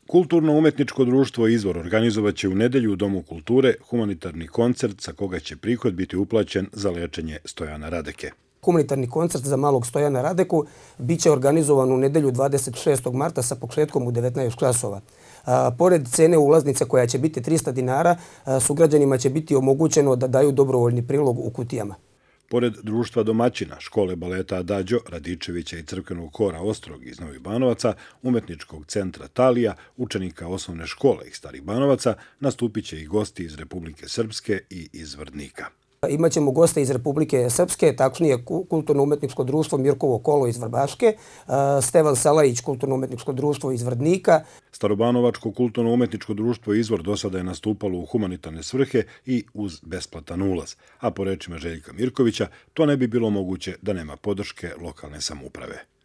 Kulturno-umetničko društvo Izvor organizovaće u nedelju u Domu kulture humanitarni koncert sa koga će prihod biti uplaćen za lečenje Stojana Radeke. Humanitarni koncert za malog Stojana Radeku biće organizovan u nedelju 26. marta sa početkom u 19 časova. Pored cene ulaznice koja će biti 300 dinara, sugrađanima će biti omogućeno da daju dobrovoljni prilog u kutijama. Pored društva domaćina, škole baleta Adagio, Radičevića i crkvenog hora Ostrog iz Novih Banovaca, umetničkog centra Talija, učenika osnovne škole iz Starih Banovaca, nastupit će i gosti iz Republike Srpske i iz Vrdnika. Imaćemo goste iz Republike Srpske, tačnije Kulturno-umetničko društvo Mirkovo kolo iz Vrbaške, Stevan Salajić, Kulturno-umetničko društvo iz Vrdnika. Starobanovačko kulturno-umetničko društvo Izvor do sada je nastupalo u humanitarne svrhe i uz besplatan ulaz. A po rečima Željka Mirkovića, to ne bi bilo moguće da nema podrške lokalne samouprave.